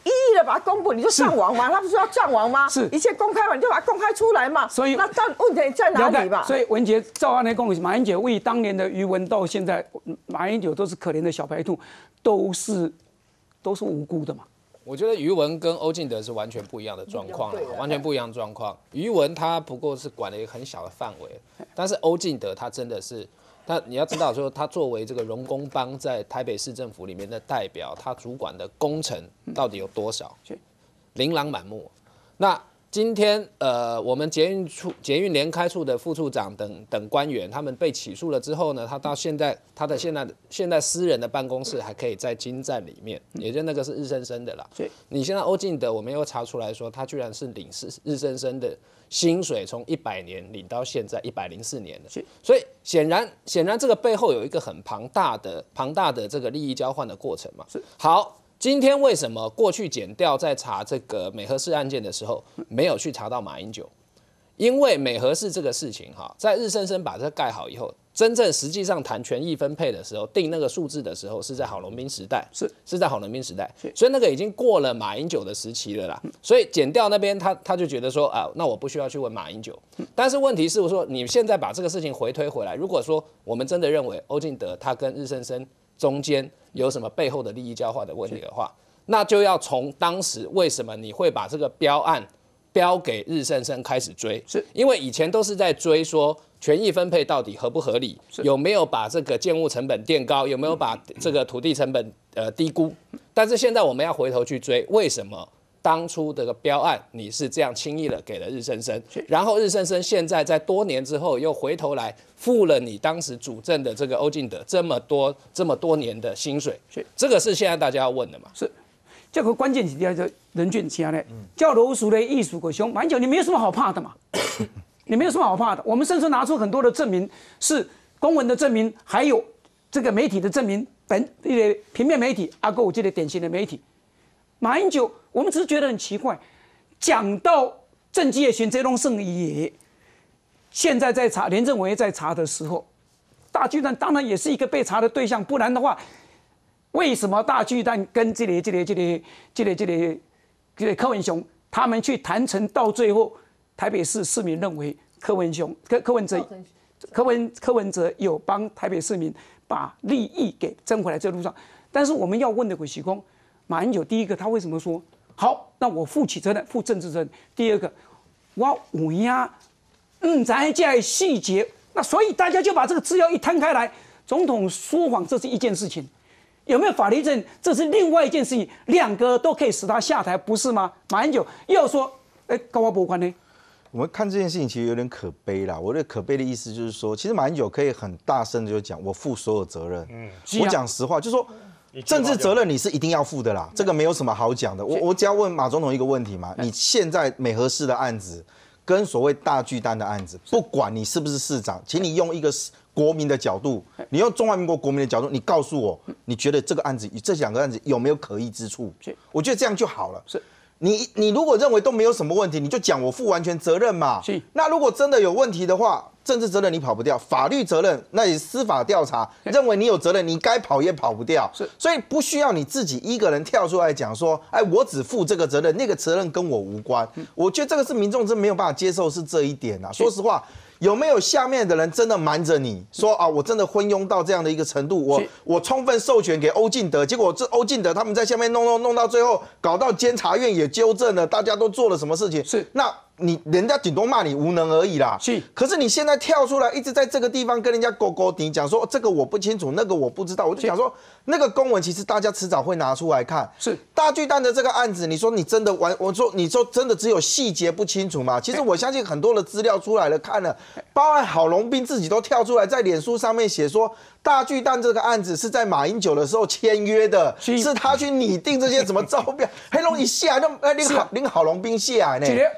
一一的把它公布，你就上网嘛，他不是要上网吗？ 是， 一切公开嘛，你就把它公开出来嘛。所以那但问题在哪里嘛？ 所以文杰照案来讲，马英九为当年的余文到现在，马英九都是可怜的小白兔，都是都是无辜的嘛。 我觉得余文跟欧进德是完全不一样的状况了，完全不一样的状况。余文他不过是管了一个很小的范围，但是欧进德他真的是，他你要知道说，他作为这个荣工帮在台北市政府里面的代表，他主管的工程到底有多少？琳琅满目。那今天呃，我们捷运处、捷运联开处的副处长等等官员，他们被起诉了之后呢，他到现在他的现在现在私人的办公室还可以在金站里面，也就那个是日升升的啦。你现在欧进德，我们又查出来说，他居然是领日日升升的薪水，从一百年领到现在一百零四年了。所以显然显然这个背后有一个很庞大的庞大的这个利益交换的过程嘛。好。今天为什么过去检调在查这个美和市案件的时候没有去查到马英九？因为美和市这个事情哈，在日升升把这盖好以后，真正实际上谈权益分配的时候，定那个数字的时候，是在郝龙斌时代，是是在郝龙斌时代，所以那个已经过了马英九的时期了啦。所以检调那边他他就觉得说啊，那我不需要去问马英九。但是问题是我说你现在把这个事情回推回来，如果说我们真的认为欧进德他跟日升升中间有什么背后的利益交换的问题的话，那就要从当时为什么你会把这个标案标给日升升开始追，是因为以前都是在追说权益分配到底合不合理，有没有把这个建物成本垫高，有没有把这个土地成本呃低估，但是现在我们要回头去追，为什么当初这个标案你是这样轻易的给了日升升，然后日升升现在在多年之后又回头来付了你当时主政的这个欧进德这么多这么多年的薪水，这个是现在大家要问的嘛？ 是，这个关键是第二个人俊强呢，叫罗叔的艺术个凶，马英九你没有什么好怕的嘛，你没有什么好怕的，我们甚至拿出很多的证明，是公文的证明，还有这个媒体的证明，本这个平面媒体阿够这个典型的媒体。马英九，我们只是觉得很奇怪，讲到政绩的选这种胜也，现在在查，廉政委员在查的时候，大巨蛋当然也是一个被查的对象，不然的话，为什么大巨蛋跟这里、这里、这里、这里、这里、这里柯文雄他们去谈成，到最后台北市市民认为柯文雄、柯柯文哲、柯文柯文哲有帮台北市民把利益给争回来这路上，但是我们要问的鬼西公。马英九第一个，他为什么说好？那我负起责任，负政治责任。第二个，我有呀，嗯，咱在细节，那所以大家就把这个资料一摊开来，总统说谎这是一件事情，有没有法律证这是另外一件事情，两个都可以使他下台，不是吗？马英九又说，哎，跟我无关呢。 我们看这件事情其实有点可悲啦。我的可悲的意思就是说，其实马英九可以很大声的就讲，我负所有责任。嗯，我讲实话，就说。政治责任你是一定要负的啦，这个没有什么好讲的。我我只要问马总统一个问题嘛，你现在美和市的案子跟所谓大巨蛋的案子，不管你是不是市长，请你用一个国民的角度，你用中华民国国民的角度，你告诉我，你觉得这个案子这两个案子有没有可疑之处？我觉得这样就好了。是。你你如果认为都没有什么问题，你就讲我负完全责任嘛。是。那如果真的有问题的话，政治责任你跑不掉，法律责任那也司法调查认为你有责任，你该跑也跑不掉。是。所以不需要你自己一个人跳出来讲说，哎，我只负这个责任，那个责任跟我无关。嗯、我觉得这个是民众真没有办法接受，是这一点啊。说实话。有没有下面的人真的瞒着你说啊？我真的昏庸到这样的一个程度，我我充分授权给欧进德，结果这欧进德他们在下面弄弄弄到最后，搞到监察院也纠正了，大家都做了什么事情？是那。你人家顶多骂你无能而已啦，是。可是你现在跳出来，一直在这个地方跟人家勾勾顶，讲说这个我不清楚，那个我不知道，我就想说，那个公文其实大家迟早会拿出来看。是大巨蛋的这个案子，你说你真的完，我说你说真的只有细节不清楚吗？其实我相信很多的资料出来了，看了，包含郝龙斌自己都跳出来在脸书上面写说。大巨蛋这个案子是在马英九的时候签约的，是他去拟定这些什么招标，黑龙一下就哎，林郝林郝龙斌下呢。 美和市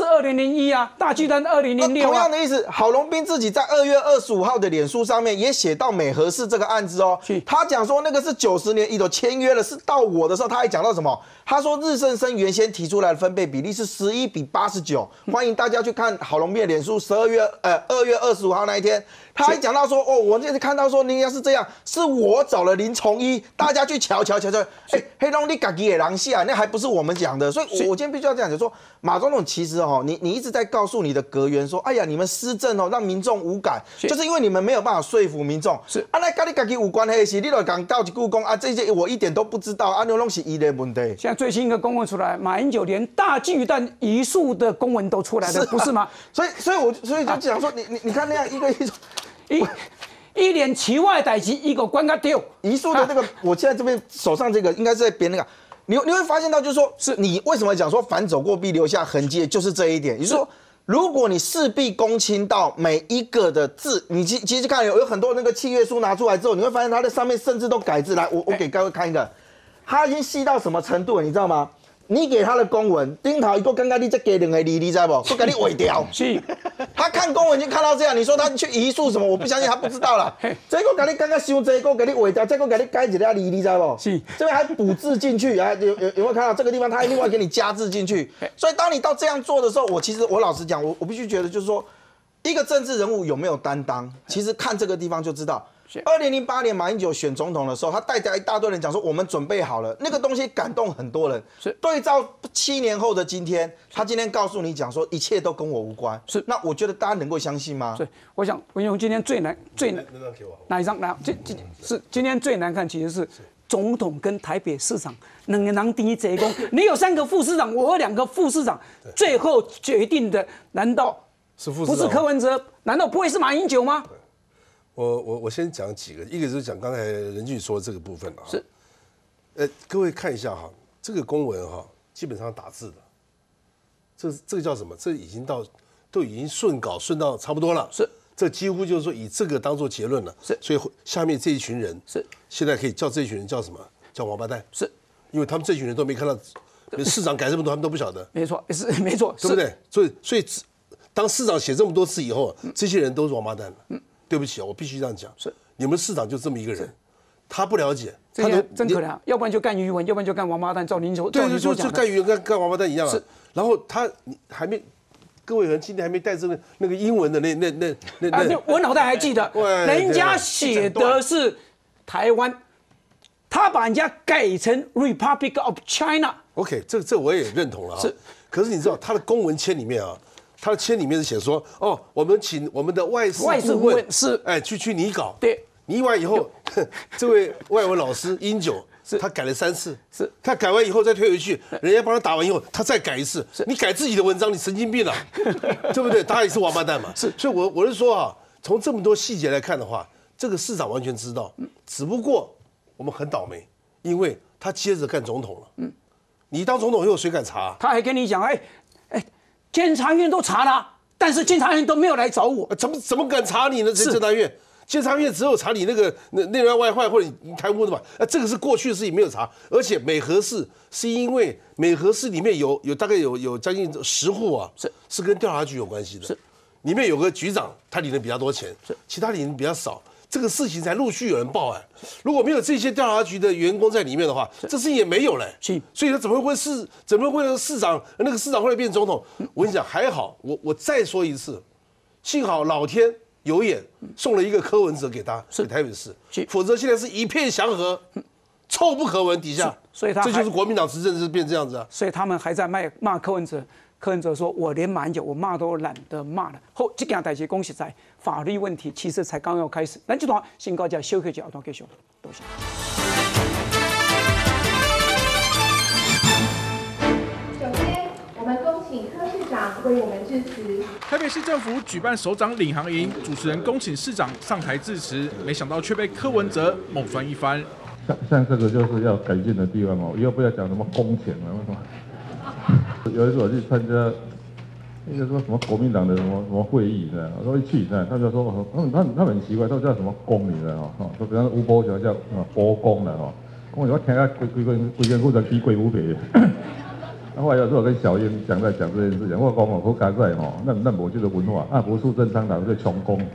二零零一啊，大巨蛋二零零六。 同样的意思，郝龙斌自己在二月二十五号的脸书上面也写到美和市这个案子哦，他讲说那个是九十年一都签约了，是到我的时候，他还讲到什么？他说日盛生原先提出来的分配比例是十一比八十九，欢迎大家去看郝龙斌的脸书，十二月呃二月二十五号那一天。他还讲到说，哦，我这次看到说，您要是这样，是我找了林崇一，大家去瞧瞧瞧瞧，哎，黑龙你自己的人下，那还不是我们讲的，所以我，我今天必须要这样讲，说马总统其实哦，你你一直在告诉你的阁员说，哎呀，你们施政哦，让民众无感，就是因为你们没有办法说服民众，是啊，那跟你自己有关系的事，你就讲到一句讲啊，这些我一点都不知道，啊，那拢是伊的问题。 现在最新一个公文出来，马英九连大巨蛋移树的公文都出来了，不是吗？ 所以，所以我所以就讲说，你你你看那样一个一种。 一一连奇外代志，一个关卡丢移树的那个，我现在这边手上这个应该是在编那个，你你会发现到就是说，是你为什么讲说反走过必留下痕迹，就是这一点，也就是说，如果你事必躬亲到每一个的字，你其其实看有有很多那个契约书拿出来之后，你会发现它的上面甚至都改字来，我我给各位看一个，它已经细到什么程度了，你知道吗？你给他的公文，顶头一个刚刚你再给两个字，你知道不？都给你毁掉。 是， 他看公文已经看到这样，你说他去移树什么？我不相信他不知道了。这个给你刚刚修，这个给你毁掉，这个给你改一下字，你知道不？ 是， 这边还补字进去啊，有有有没有看到这个地方？他还另外给你加字进去。所以当你到这样做的时候，我其实我老实讲，我我必须觉得就是说，一个政治人物有没有担当，其实看这个地方就知道。二零零八年马英九选总统的时候，他带着一大堆人讲说我们准备好了，那个东西感动很多人。是对照七年后的今天，他今天告诉你讲说一切都跟我无关。是那我觉得大家能够相信吗？ 对，我想文雄今天最难最难哪一张？哪今今是今天最难看，其实是总统跟台北市长两个人第一贼攻，你有三个副市长，我有两个副市长，最后决定的难道是副市长不是柯文哲？难道不会是马英九吗？ 我我我先讲几个，一个就是讲刚才任俊说的这个部分啊， 是， 呃，各位看一下哈，这个公文哈，基本上打字的，这这个叫什么？这已经到都已经顺稿顺到差不多了， 是， 这几乎就是说以这个当做结论了， 是， 所以下面这一群人是现在可以叫这一群人叫什么？叫王八蛋， 是， 因为他们这群人都没看到市长改这么多，他们都不晓得， 没错，是没错， 对不对？所以所以当市长写这么多次以后，这些人都是王八蛋了，嗯。对不起啊，我必须这样讲。是，你们市长就这么一个人，他不了解，他都真可怜。要不然就干余文，要不然就干王八蛋。照您说， 对对，就就干余文干干王八蛋一样啊。是，然后他你还没，各位人今天还没带这个那个英文的那那那那那， 我脑袋还记得，人家写的是台湾，他把人家改成 Republic of China。OK， 这这我也认同了啊。是，可是你知道他的公文签里面啊。他的签里面是写说，哦，我们请我们的外事顾问是， 哎，去去拟稿， 对， 拟完以后，这位外文老师英九，他改了三次， 是， 他改完以后再退回去，人家帮他打完以后，他再改一次，你改自己的文章，你神经病啊，对不对？他也是王八蛋嘛，是，所以我我是说啊，从这么多细节来看的话，这个市长完全知道，只不过我们很倒霉，因为他接着干总统了，嗯，你当总统以后谁敢查？ 他还跟你讲，哎。监察院都查了，但是监察院都没有来找我， 怎么怎么敢查你呢？监察院，监察院只有查你那个内乱外患或者你贪污的嘛？啊，这个是过去的事情，没有查。而且美和市是因为美和市里面有有大概有有将近十户啊，是是跟调查局有关系的，是里面有个局长，他领的比较多钱，是其他领的比较少。这个事情才陆续有人报案，如果没有这些调查局的员工在里面的话，这事情也没有嘞。所以他怎么会市怎么会那个市长那个市长后来变总统？我跟你讲，还好，我我再说一次，幸好老天有眼，送了一个柯文哲给他，给台北市，否则现在是一片祥和，臭不可闻底下。 所以他这就是国民党执政是变这样子啊。 所以他们还在骂骂柯文哲。柯文哲说：“我连马英九我骂都懒得骂了。”后这件代志恭喜在法律问题，其实才刚要开始。咱这段先告一下休息一下，后段继续。多谢。 首先，我们恭请柯市长为我们致辞。 台北市政府举办首长领航营，主持人恭请市长上台致辞，没想到却被柯文哲猛酸一番。 像像这个就是要改进的地方哦，又不要讲什么公钱了，为什么？有一次我去参加那个说什么国民党的什么什么会议呢，我说一去呢，他就说他们他们他们很奇怪，都叫什么公你的哈，说比方说吴伯雄叫什么伯公的哈，公我听下规规规规根古人比鬼无别， 后来有时候我跟小英讲在讲这件事情，我讲哦，好加在吼，咱咱无这个文化啊，无苏贞昌老是穷工。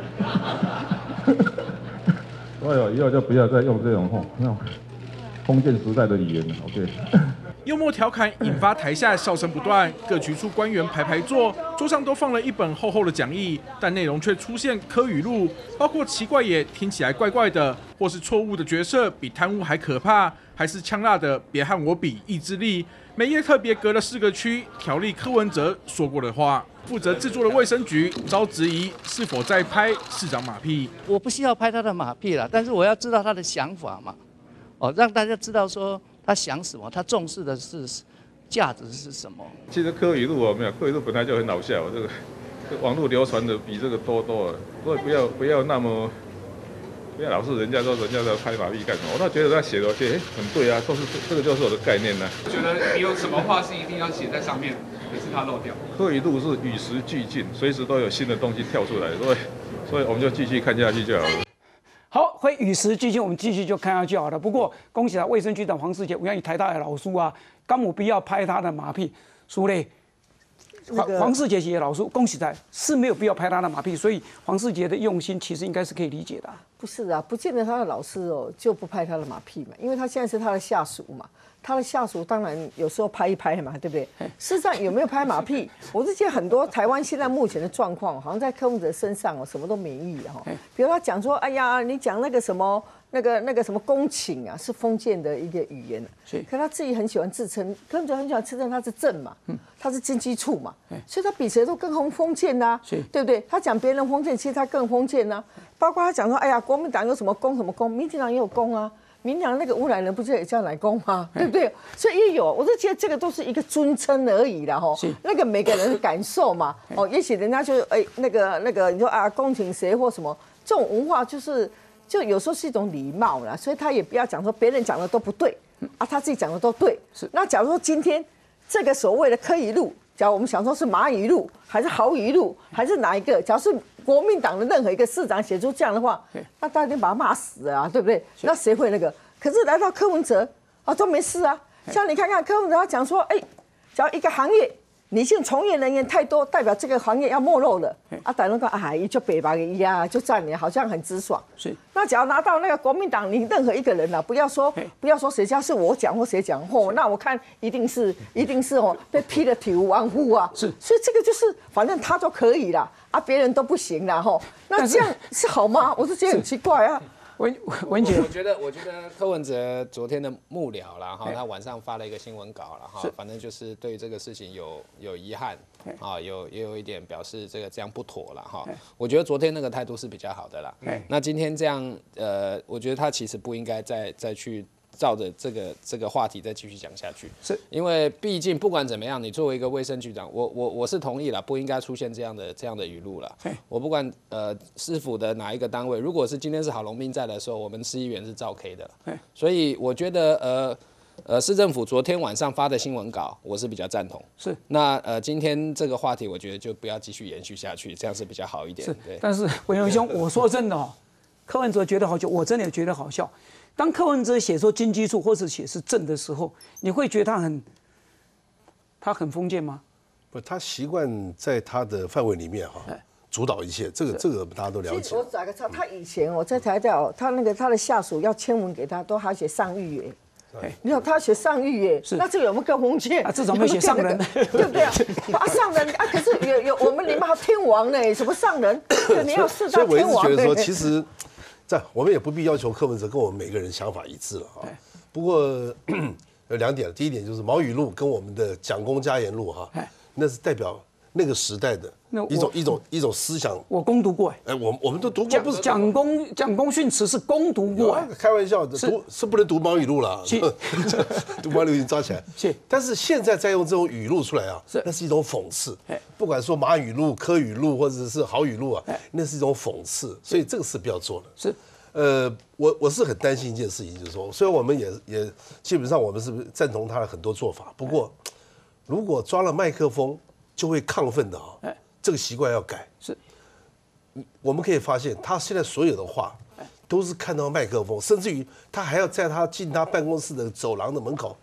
所以以后就不要再用这种吼那种封建时代的语言了 ，OK。 幽默调侃引发台下笑声不断，各局处官员排排坐，桌上都放了一本厚厚的讲义，但内容却出现科语录，包括奇怪也听起来怪怪的，或是错误的角色比贪污还可怕，还是呛辣的别和我比意志力。每页特别隔了四个区，条例柯文哲说过的话。负责制作的卫生局遭质疑是否在拍市长马屁。 我不是要拍他的马屁啦，但是我要知道他的想法嘛，哦，让大家知道说他想什么，他重视的是价值是什么。 其实柯语录哦，没有柯语录本来就很好笑，这个网络流传的比这个多多了，所以不要不要那么。不要老是人家说人家在拍马屁干什么，我倒觉得他写的，我觉得哎很对啊，都是这个就是我的概念呢、啊。 觉得你有什么话是一定要写在上面，可是他漏掉。 柯语录是与时俱进，随时都有新的东西跳出来，所以所以我们就继续看下去就好了。 好，会与时俱进，我们继续就看下去好了。不过恭喜他卫生局长黄世杰，我愿意台大的老师啊，刚有必要拍他的马屁，苏嘞。黄黄世杰写老师，恭喜他是没有必要拍他的马屁，所以黄世杰的用心其实应该是可以理解的、啊。 不是啊，不见得他的老师哦就不拍他的马屁嘛，因为他现在是他的下属嘛，他的下属当然有时候拍一拍嘛，对不对？事实上有没有拍马屁，我是觉得很多台湾现在目前的状况，好像在柯文哲身上哦什么都免疫哈。比如他讲说，哎呀，你讲那个什么。那个那个什么公请啊，是封建的一个语言，可他自己很喜欢自称，柯文哲很喜欢自称他是正嘛，他是经济处嘛，所以他比谁都更封封建呐、啊，对不对？他讲别人封建，其实他更封建呐、啊。包括他讲说，哎呀，国民党有什么功什么功，民进党也有功啊，民进党那个污染人不就也叫奶功吗？对不对？所以也有，我是觉得这个都是一个尊称而已啦，吼，那个每个人的感受嘛，哦，也许人家就哎那个那个，你说啊，恭请谁或什么，这种文化就是。就有时候是一种礼貌啦，所以他也不要讲说别人讲的都不对啊，他自己讲的都对。是那假如说今天这个所谓的柯语录，假如我们想说是马语录，还是豪语录，还是哪一个？假如是国民党的任何一个市长写出这样的话，那大家一定把他骂死了啊，对不对？那谁会那个？可是来到柯文哲啊，都没事啊。像你看看柯文哲他讲说，哎，只要一个行业。女性从业人员太多，代表这个行业要没落了。啊，大家说啊，就北吧一呀，就占领，好像很直爽。是。那只要拿到那个国民党，你任何一个人啊，不要说不要说谁家是我讲或谁讲哦，那我看一定是一定是哦被批得体无完肤啊。是。所以这个就是反正他都可以啦，啊别人都不行啦吼。那这样是好吗？我是觉得很奇怪啊。 文文姐， 我觉得，我觉得柯文哲昨天的幕僚啦，哈，他晚上发了一个新闻稿了，哈，反正就是对这个事情有有遗憾，啊，有也有一点表示这个这样不妥了，哈。我觉得昨天那个态度是比较好的啦。那今天这样，呃，我觉得他其实不应该再再去。照着这个这个话题再继续讲下去，是因为毕竟不管怎么样，你作为一个卫生局长，我我我是同意了，不应该出现这样的这样的语录了。我不管呃市府的哪一个单位，如果是今天是郝龙斌在的时候，我们市议员是照 K 的，所以我觉得呃呃市政府昨天晚上发的新闻稿，我是比较赞同。是那呃今天这个话题，我觉得就不要继续延续下去，这样是比较好一点。是，对。 但是文雄兄，我说真的哦，柯文哲觉得好笑，我真的也觉得好笑。当柯文哲写说经济处或者写是正的时候，你会觉得他很他很封建吗？ 不，他习惯在他的范围里面哈，主导一切，这个这个大家都了解。 我打个岔，他以前我在台大，他那个他的下属要签文给他，都还写上谕耶。你看他写上谕耶，那这个有没有更封建？ 啊，至少没写上人， 对不对啊？啊，上人啊，可是有有我们里面还有天王呢，什么上人？你要四大天王。 所以我一直觉得说，其实。在我们也不必要求柯文哲跟我们每个人想法一致了啊。不过有两点，第一点就是毛语录跟我们的蒋公家言录哈，那是代表那个时代的一种一种一种思想。 我攻读过哎，我我们都读过， 不是蒋公蒋公训词是攻读过， 开玩笑的，读是不能读毛语录了，读毛语录已经抓起来。是，但是现在再用这种语录出来啊，那是一种讽刺。不管说马语录、柯语录或者是豪语录啊，那是一种讽刺，所以这个是不要做的。是，呃，我我是很担心一件事情，就是说，虽然我们也也基本上我们是不是赞同他的很多做法，不过如果抓了麦克风就会亢奋的啊，这个习惯要改。是，我们可以发现他现在所有的话都是看到麦克风，甚至于他还要在他进他办公室的走廊的门口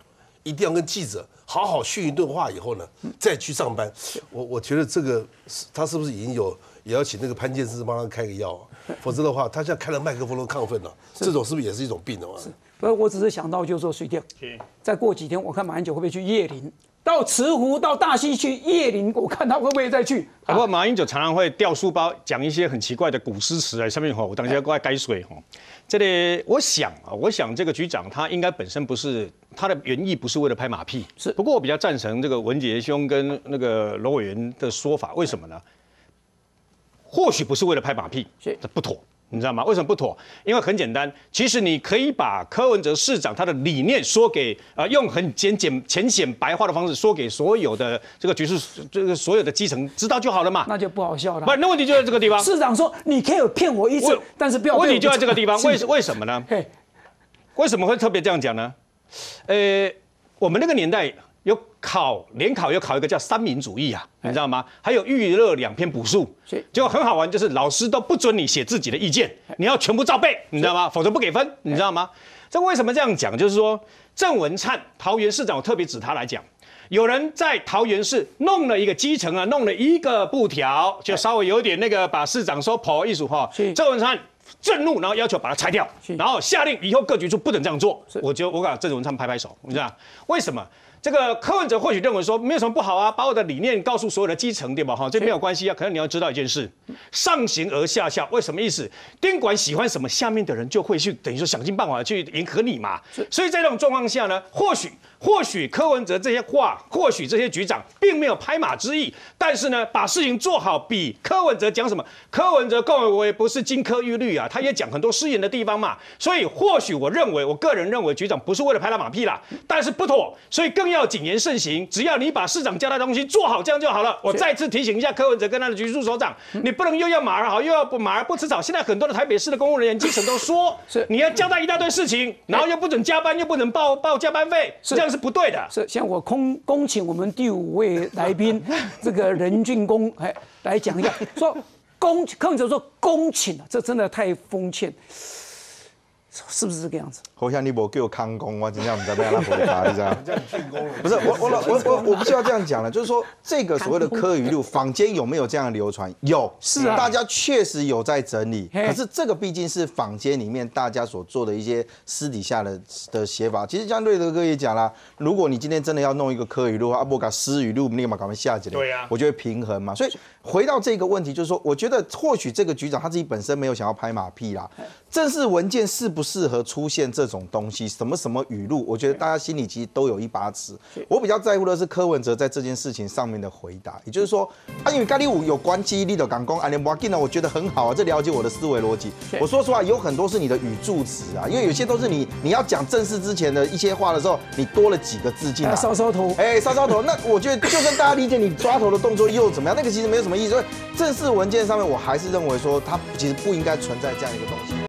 一定要跟记者好好训一顿话以后呢，再去上班。我我觉得这个他是不是已经有也要请那个潘建志帮他开个药啊？否则的话，他现在开了麦克风都亢奋了，这种是不是也是一种病的嘛？ 不，我只是想到就是说水电，再过几天我看马英九会不会去叶林，到慈湖到大溪去叶林，我看他会不会再去。 不过马英九常常会掉书包，讲一些很奇怪的古诗词来上面吼，我当下过来改水吼。这里我想啊，我想这个局长他应该本身不是他的原意不是为了拍马屁，是。不过我比较赞成这个文杰兄跟那个罗委员的说法，为什么呢？或许不是为了拍马屁，这不妥。你知道吗？为什么不妥？因为很简单，其实你可以把柯文哲市长他的理念说给呃，用很简简浅显白话的方式说给所有的这个局势这个所有的基层知道就好了嘛。 那就不好笑了。 不，那问题就在这个地方。 市长说你可以骗我一次，但是不要。 问题就在这个地方，为为什么呢？为什么会特别这样讲呢？呃，我们那个年代。有考联考，有考一个叫三民主义啊，你知道吗？还有预热两篇补述，结果很好玩，就是老师都不准你写自己的意见，你要全部照背，你知道吗？否则不给分，你知道吗？这为什么这样讲？就是说郑文灿桃园市长，我特别指他来讲，有人在桃园市弄了一个基层啊，弄了一个布条，就稍微有点那个把市长说跑艺术哈，郑文灿。震怒，然后要求把它拆掉，然后下令以后各局处不准这样做。我就我给郑文灿拍拍手，你知道为什么？这个柯文哲或许认为说没有什么不好啊，把我的理念告诉所有的基层，对吧？哈，这没有关系啊。可是你要知道一件事，上行而下效，为什么意思？丁管喜欢什么，下面的人就会去等于说想尽办法去迎合你嘛。所以在这种状况下呢，或许或许柯文哲这些话，或许这些局长并没有拍马之意，但是呢，把事情做好比柯文哲讲什么？柯文哲更为不是金科玉律啊，他也讲很多失言的地方嘛。所以或许我认为，我个人认为局长不是为了拍他马屁啦，但是不妥，所以更要。要谨言慎行，只要你把市长交代的东西做好，这样就好了。我再次提醒一下柯文哲跟他的局处首长，你不能又要马儿好，又要不马儿不吃草。现在很多的台北市的公务人员基层都说，你要交代一大堆事情，然后又不准加班，又不能报报加班费，这样是不对的。 是，像我恭恭请我们第五位来宾，这个任俊恭，哎，来讲一下，说恭柯文哲说恭请啊，这真的太封建。是不是这个样子？ 好像你无叫康公，我真正不知道要让他回答，你知道吗？不是我我我我我不是要这样讲了，就是说这个所谓的柯语录，坊间有没有这样流传？有，是啊，大家确实有在整理。可是这个毕竟是坊间里面大家所做的一些私底下的的写法。其实像瑞德哥也讲啦，如果你今天真的要弄一个柯语录，啊不搞私语录，你嘛赶快下起来。对呀，我觉得平衡嘛。所以回到这个问题，就是说，我觉得或许这个局长他自己本身没有想要拍马屁啦，正式文件是不是？适合出现这种东西，什么什么语录，我觉得大家心里其实都有一把尺。我比较在乎的是柯文哲在这件事情上面的回答，也就是说，啊，因为咖喱舞有关记忆力的港工，安联摩金呢，我觉得很好啊，这了解我的思维逻辑。我说实话，有很多是你的语助词啊，因为有些都是你你要讲正式之前的一些话的时候，你多了几个字进来， 搔搔头， 哎，搔搔头。那我觉得，就算大家理解你抓头的动作又怎么样，那个其实没有什么意思。所以正式文件上面，我还是认为说，它其实不应该存在这样一个东西。